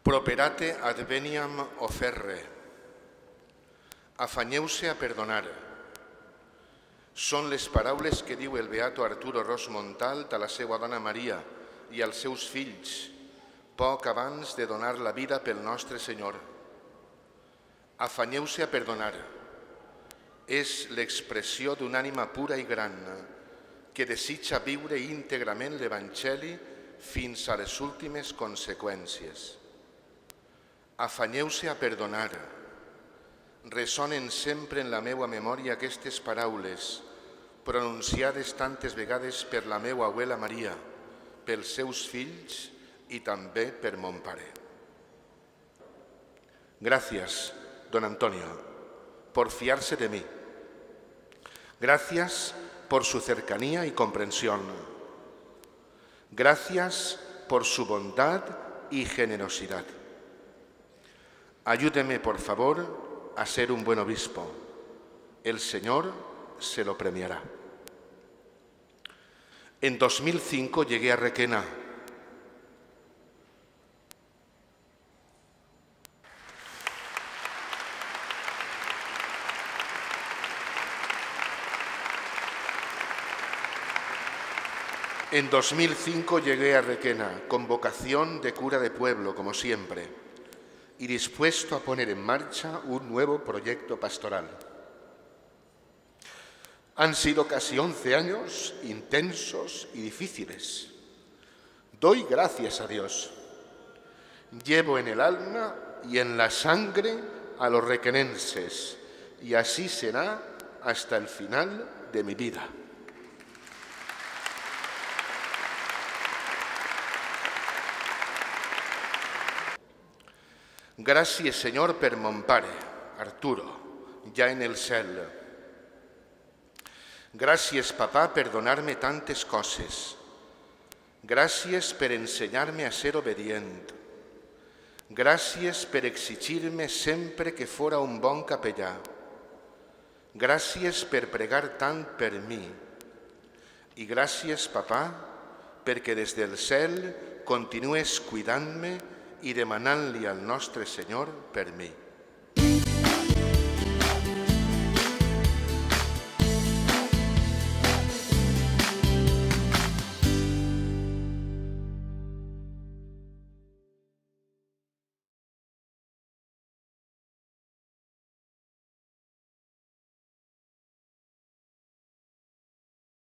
Properate adveniam offerre. Afanyeu-se a perdonar. Són les paraules que diu el beato Arturo Ros Montalt a la seva dona Maria i als seus fills, poc abans de donar la vida pel nostre Senyor. Afanyeu-se a perdonar. És l'expressió d'una ànima pura i gran que desitja viure íntegrament l'Evangeli fins a les últimes conseqüències. Afanyeu-se a perdonar. Ressonen sempre en la meua memòria aquestes paraules, pronunciades tantes vegades per la meua abuela Maria, pels seus fills i també per mon pare. Gracias, don Antonio, por fiarse de mí. Gracias por su cercanía y comprensión. Gracias por su bondad y generosidad. Ayúdeme, por favor, a ser un buen obispo. El Señor se lo premiará. En 2005 llegué a Requena. En 2005 llegué a Requena con vocación de cura de pueblo, como siempre, y dispuesto a poner en marcha un nuevo proyecto pastoral. Han sido casi 11 años intensos y difíciles. Doy gracias a Dios. Llevo en el alma y en la sangre a los requenenses, y así será hasta el final de mi vida. Gràcies, Senyor, per mon pare, Arturo, ja en el cel. Gràcies, papà, per donar-me tantes coses. Gràcies per ensenyar-me a ser obedient. Gràcies per exigir-me sempre que fora un bon capellà. Gràcies per pregar tant per mi. I gràcies, papà, perquè des del cel continues cuidant-me i demanant-li al nostre Senyor per mi.